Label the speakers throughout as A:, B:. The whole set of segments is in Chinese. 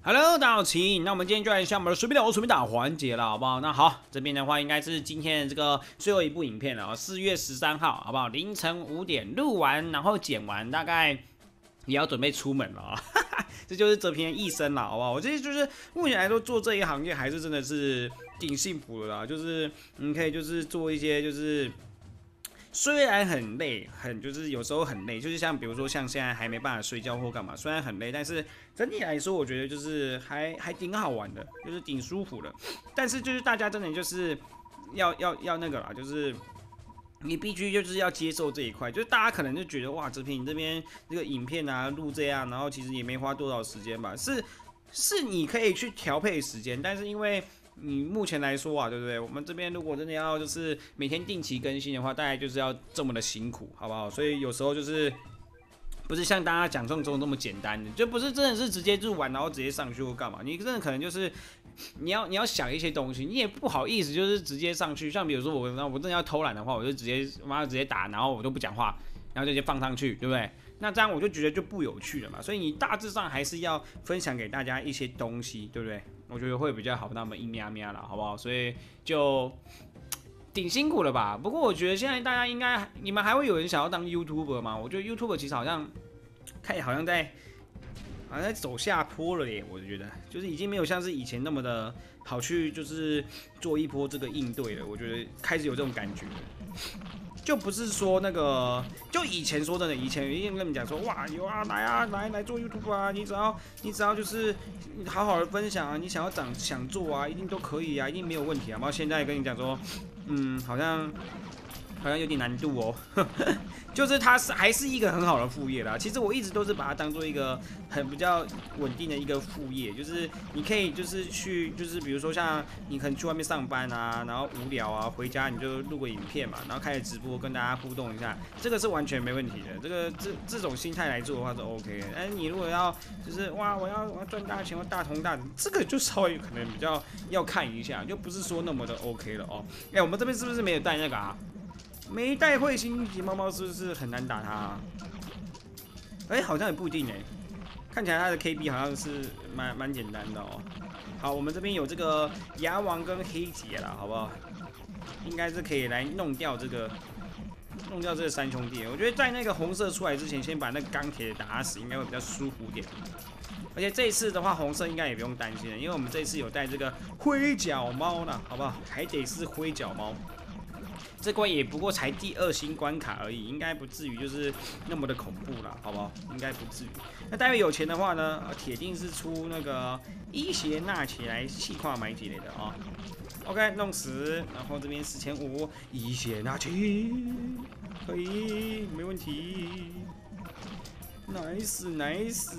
A: Hello，大家好，那我们今天就来一下我们的随便聊随便打环节了，好不好？那好，这边的话应该是今天的这个最后一部影片了，4月13号，好不好？凌晨5点录完，然后剪完，大概也要准备出门了啊。这就是哲平的一生啦，好不好？我这就是目前来说做这一行业还是真的是挺幸福的啦，就是你可以就是做一些就是。虽然很累，就是有时候很累，就是像比如说像现在还没办法睡觉或干嘛，虽然很累，但是整体来说，我觉得就是还挺好玩的，就是挺舒服的。但是就是大家真的就是要那个啦，就是你必须就是要接受这一块，就是大家可能就觉得哇，哲平你这边这个影片啊录这样，然后其实也没花多少时间吧，是你可以去调配时间，但是因为你目前来说啊，对不对？我们这边如果真的要就是每天定期更新的话，大概就是要这么的辛苦，好不好？所以有时候就是不是像大家讲中那么简单的，就不是真的是直接录完然后直接上去或干嘛。你真的可能就是你要想一些东西，你也不好意思就是直接上去。像比如说我真的要偷懒的话，我就直接打，然后我都不讲话，然后就直接放上去，对不对？那这样我就觉得就不有趣了嘛。所以你大致上还是要分享给大家一些东西，对不对？我觉得会比较好，那么一喵喵啦，好不好？所以就挺辛苦了吧。不过我觉得现在大家应该，你们还会有人想要当 YouTuber 吗？我觉得 YouTuber 其实好像在走下坡了耶。我觉得就是已经没有像是以前那么的好去就是做一波这个应对了。我觉得开始有这种感觉了。就不是说那个，就以前说真的，以前有人跟你们讲说，哇，有啊，来做 YouTube 啊，你只要就是好好的分享啊，你想做啊，一定都可以啊，一定没有问题啊。然后现在跟你讲说，好像有点难度哦，就是它还是一个很好的副业啦。其实我一直都是把它当做一个比较稳定的一个副业，就是你可以就是比如说像你可能去外面上班啊，然后无聊啊，回家你就录个影片嘛，然后开始直播跟大家互动一下，这个是完全没问题的。这种心态来做的话是 OK 的。但是你如果要就是哇我要赚大钱或大红大紫，这个就稍微可能比较要看一下，就不是说那么的 OK 了哦。我们这边是不是没有带那个啊？没带彗星级猫猫是不是很难打它啊？好像也不一定哎，看起来它的 KB 好像是蛮简单的哦。好，我们这边有这个牙王跟黑杰啦，好不好？应该是可以来弄掉这个三兄弟。我觉得在那个红色出来之前，先把那个钢铁打死，应该会比较舒服点。而且这一次的话，红色应该也不用担心了，因为我们这一次有带这个灰脚猫啦，好不好？还得是灰脚猫。这关也不过才第2星关卡而已，应该不至于就是那么的恐怖啦，好不好？应该不至于。那待会有钱的话呢，铁定是出那个伊邪那岐来细化买几类的啊。OK， 弄死，然后这边4500，伊邪那岐可以，没问题。nice，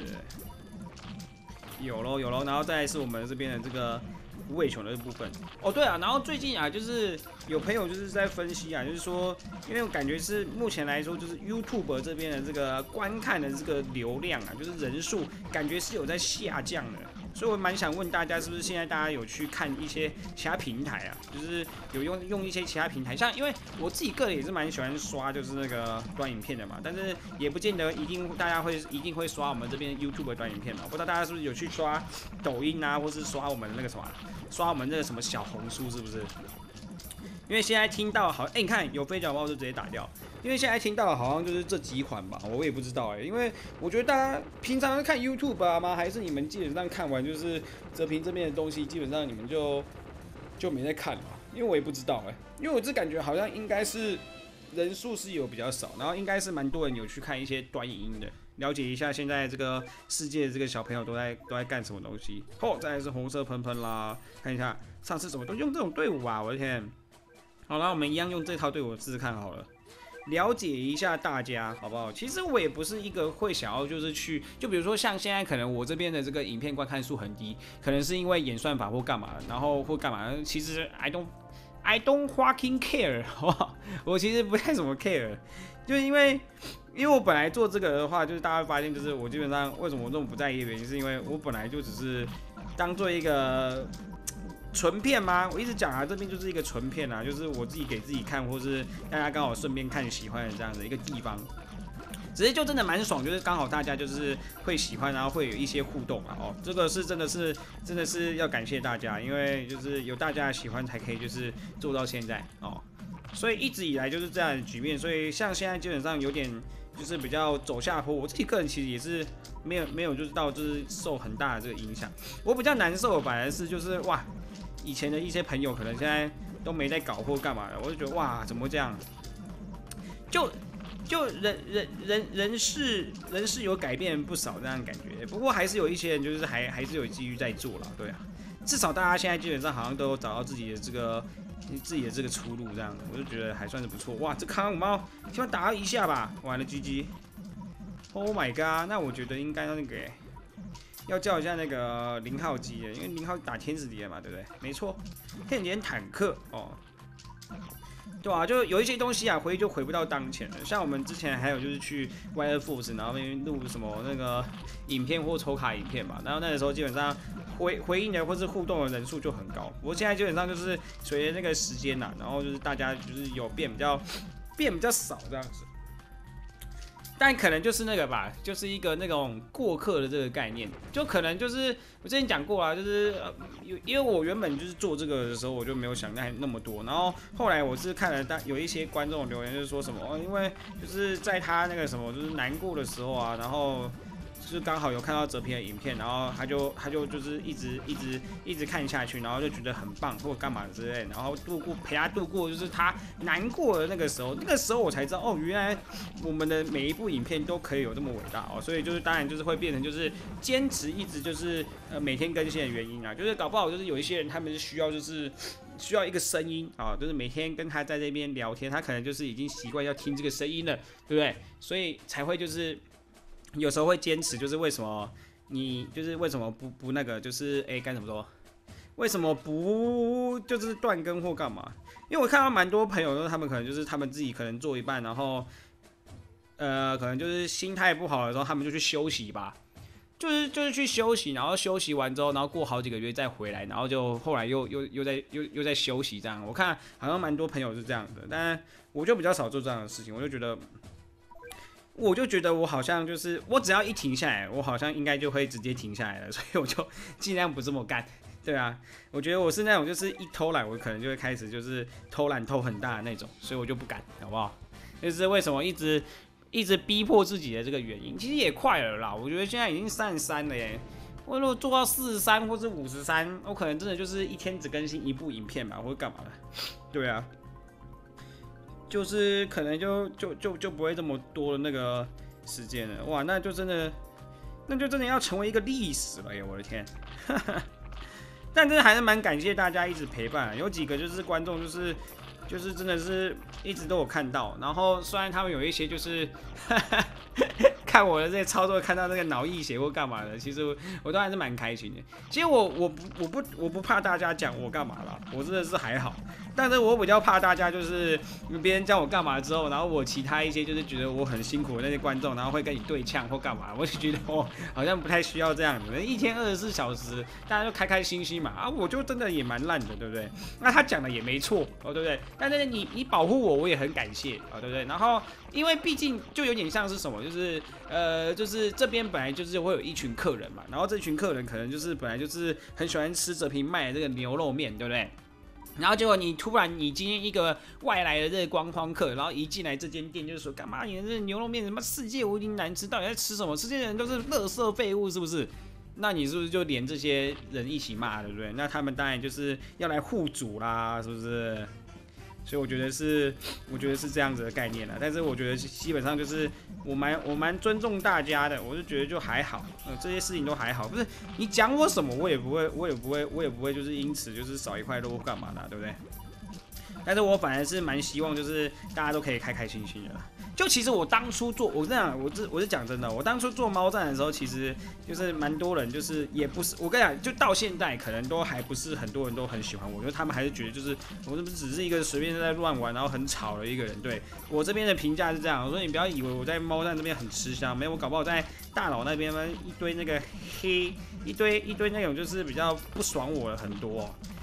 A: 有咯，然后再来是我们这边的这个无尾熊的部分哦，对啊，然后最近啊，就是有朋友就是在分析啊，就是说，因为我感觉是目前来说，就是 YouTube 这边的这个观看的这个流量啊，就是人数，感觉是有在下降的。所以我蛮想问大家，是不是现在大家有去看一些其他平台啊？就是有用一些其他平台，像因为我自己个人也是蛮喜欢刷就是那个短影片的嘛，但是也不见得大家一定会刷我们这边 YouTube 的短影片嘛。不知道大家是不是有去刷抖音啊，或是刷我们那个什么，刷我们那个什么小红书是不是？因为现在听到好，你看有飞脚猫就直接打掉。因为现在听到的好像就是这几款吧，我也不知道因为我觉得大家平常看 YouTube 啊吗？还是你们基本上看完就是哲平这边的东西，基本上你们就没在看了，因为我也不知道因为我这感觉好像应该是人数是有比较少，然后应该是蛮多人有去看一些短影音的，了解一下现在这个世界的这个小朋友都在干什么东西。再来是红色喷喷啦，看一下上次怎么都用这种队伍啊，我的天！好了，我们一样用这套队伍试试看好了。了解一下大家好不好？其实我也不是一个会想要就是就比如说像现在可能我这边的这个影片观看数很低，可能是因为演算法或干嘛，然后或干嘛，其实 I don't fucking care， 好不好？我其实不太怎么 care， 就是因为我本来做这个的话，就是大家会发现，就是我基本上为什么我这么不在意的原因，是因为我本来就只是当做一个纯片吗？我一直讲啊，这边就是一个纯片啊，就是我自己给自己看，或是大家刚好顺便看喜欢的这样的一个地方。 只是就真的蛮爽，就是刚好大家就是会喜欢，然后会有一些互动啊。哦，这个是真的是要感谢大家，因为就是有大家的喜欢才可以就是做到现在哦。所以一直以来就是这样的局面，所以像现在基本上有点就是比较走下坡。我自己个人其实也是没有就是到就是受很大的这个影响。我比较难受的反而是就是哇，以前的一些朋友可能现在都没在搞或干嘛的，我就觉得哇，怎么会这样？就人事有改变不少这样的感觉，不过还是有一些人就是还是有继续在做了，对啊，至少大家现在基本上好像都找到自己的这个出路，这样我就觉得还算是不错。哇，这康猫希望打一下吧，完了 GG。Oh my god， 那我觉得应该要那个要叫一下那个0号机，因为0号打天使敌人嘛，对不对？没错，天使敌人坦克哦。对啊，就有一些东西啊，回不到当前了。像我们之前还有就是去 Wild Force， 然后那边录什么那个影片或抽卡影片嘛，然后那个时候基本上回应的或是互动的人数就很高。不过现在基本上就是随着那个时间呐，然后就是大家就是有变比较少这样子。但可能就是那个吧，就是一个那种过客的这个概念，就可能就是我之前讲过啊，就是因为我原本就是做这个的时候，我就没有想到那么多，然后后来我是看了有一些观众留言，就是说什么因为就是在他那个什么就是难过的时候啊，然后就是刚好有看到哲平的影片，然后他就就是一直看下去，然后就觉得很棒或干嘛之类，然后陪他度过就是他难过的那个时候，我才知道哦，原来我们的每一部影片都可以有这么伟大哦，所以就是当然就是会变成就是坚持一直就是每天更新的原因啊，就是搞不好就是有一些人他们是需要一个声音啊，就是每天跟他在这边聊天，他可能就是已经习惯要听这个声音了，对不对？所以才会就是有时候会坚持，就是为什么不那个，就是该怎么说？为什么不就是断更或干嘛？因为我看到蛮多朋友说，他们可能就是他们自己可能做一半，然后可能就是心态不好的时候，他们就去休息吧。就是去休息，然后休息完之后，然后过好几个月再回来，然后就后来又在休息这样。我看好像蛮多朋友是这样的，但我就比较少做这样的事情。我就觉得我好像就是我只要一停下来，我好像应该就会直接停下来了，所以我就尽量不这么干。对啊，我觉得我是那种就是一偷懒，我可能就会开始就是偷懒偷很大的那种，所以我就不敢，好不好？就是为什么一直逼迫自己的这个原因，其实也快了啦。我觉得现在已经33了耶，我如果做到43或是53，我可能真的就是一天只更新一部影片吧，或者干嘛的。对啊。就是可能就不会这么多的那个时间了，哇，那就真的要成为一个历史了耶！我的天，但真的还是蛮感谢大家一直陪伴，有几个就是观众就是真的是一直都有看到，然后虽然他们有一些就是看我的这些操作，看到那个脑溢血或干嘛的，其实我都还是蛮开心的。其实我不怕大家讲我干嘛啦，我真的是还好。但是我比较怕大家就是别人叫我干嘛之后，然后我其他一些就是觉得我很辛苦的那些观众，然后会跟你对呛或干嘛，我就觉得好像不太需要这样子。一天24小时，大家就开开心心嘛啊，我就真的也蛮烂的，对不对？那他讲的也没错哦，对不对？但是你保护我也很感谢啊，对不对？然后因为毕竟就有点像是什么，就是这边本来就是会有一群客人嘛，然后这群客人可能就是本来就是很喜欢吃哲平卖的这个牛肉面，对不对？然后结果你突然你今天一个外来的这个观光客，然后一进来这间店就是说干嘛？你的这牛肉面什么世界无敌难吃，到底在吃什么？这些人都是垃圾废物，是不是？那你是不是就连这些人一起骂，对不对？那他们当然就是要来护主啦，是不是？所以我觉得是这样子的概念啦，但是我觉得基本上就是我蛮尊重大家的，我就觉得就还好，这些事情都还好，不是你讲我什么我也不会就是因此就是少一块肉干嘛的，对不对？但是我反而是蛮希望就是大家都可以开开心心的啦。就其实我当初做，我是讲真的，我当初做猫站的时候，其实就是蛮多人，就是也不是，我跟你讲，就到现在可能都还不是很多人都很喜欢我，因为他们还是觉得就是我是不是只是一个随便在乱玩，然后很吵的一个人。对我这边的评价是这样，我说你不要以为我在猫站这边很吃香，没有，我搞不好在大佬那边一堆那个一堆那种就是比较不爽我的很多。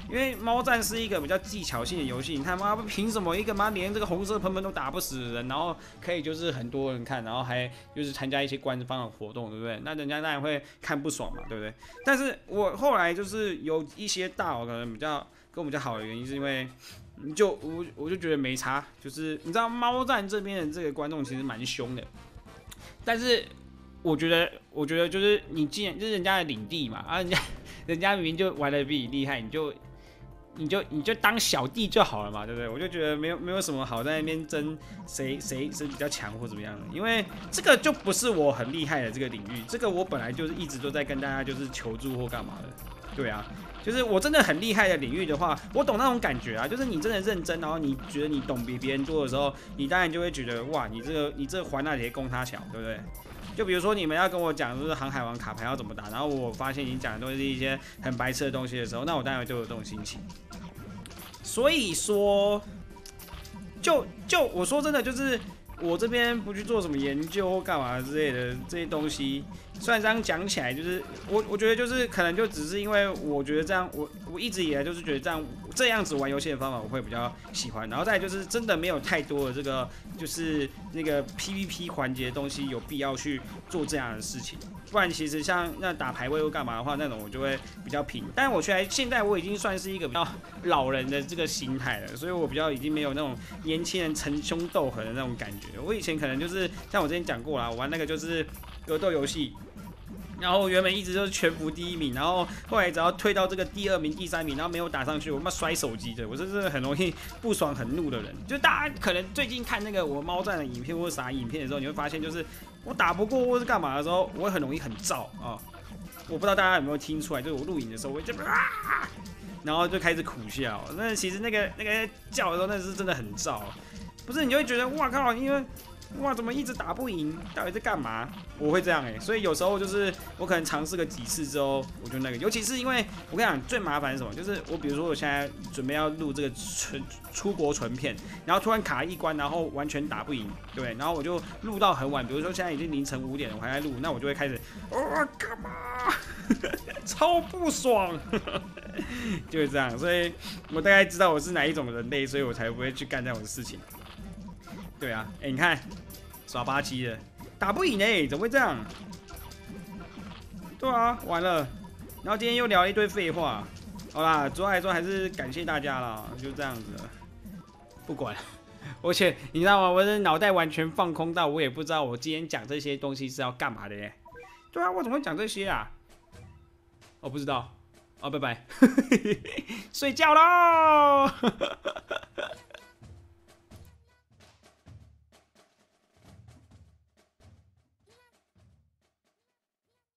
A: 因为猫战是一个比较技巧性的游戏，你看妈凭什么一个妈连这个红色喷喷都打不死的人，然后可以就是很多人看，然后还就是参加一些官方的活动，对不对？那人家当然会看不爽嘛，对不对？但是我后来就是有一些大佬可能比较跟我们比较好的原因，是因为我就觉得没差，就是你知道猫战这边的这个观众其实蛮凶的，但是我觉得就是你既然就是人家的领地嘛，啊人家明明就玩的比你厉害，你就当小弟就好了嘛，对不对？我就觉得没有什么好在那边争谁比较强或怎么样的，因为这个就不是我很厉害的这个领域，这个我本来就是一直都在跟大家就是求助或干嘛的，对啊。就是我真的很厉害的领域的话，我懂那种感觉啊。就是你真的认真，然后你觉得你懂比别人多的时候，你当然就会觉得哇，你这个环那里攻他小，对不对？就比如说你们要跟我讲就是航海王卡牌要怎么打，然后我发现你讲的都是一些很白痴的东西的时候，那我当然就有这种心情。所以说，就我说真的，就是我这边不去做什么研究或干嘛之类的这些东西，虽然这样讲起来，就是我觉得就是可能就只是因为我觉得这样，我一直以来就是觉得这样子玩游戏的方法我会比较喜欢，然后再来就是真的没有太多的这个就是那个 PVP 环节的东西有必要去做这样的事情，不然其实像那打排位或干嘛的话，那种我就会比较平。但我现在我已经算是一个比较老人的这个心态了，所以我比较已经没有那种年轻人逞凶斗狠的那种感觉。我以前可能就是像我之前讲过啦，我玩那个就是格斗游戏。然后原本一直都是全服第一名，然后后来只要退到这个第2名、第3名，然后没有打上去，我他妈摔手机的，我这是很容易不爽、很怒的人。就大家可能最近看那个我猫战的影片或者啥影片的时候，你会发现，就是我打不过或是干嘛的时候，我会很容易很燥啊。我不知道大家有没有听出来，就是我录影的时候，我就啊，然后就开始苦笑。那其实那个叫的时候，那是真的很燥。不是，你就会觉得哇靠，因为。哇，怎么一直打不赢？到底在干嘛？我会这样所以有时候就是我可能尝试个几次之后，我就那个，尤其是因为我跟你讲最麻烦是什么？就是我比如说我现在准备要录这个出国纯片，然后突然卡一关，然后完全打不赢，对，然后我就录到很晚，比如说现在已经凌晨5点了，我还在录，那我就会开始干嘛？超不爽，就是这样，所以我大概知道我是哪一种人类，所以我才不会去干这种事情。对啊，你看，耍巴基的，打不赢怎么会这样？对啊，完了，然后今天又聊了一堆废话。好啦，主要来说还是感谢大家啦，就这样子了。不管，而且你知道吗？我的脑袋完全放空到我也不知道我今天讲这些东西是要干嘛的耶。对啊，我怎么会讲这些啊？我不知道。拜拜，睡觉喽。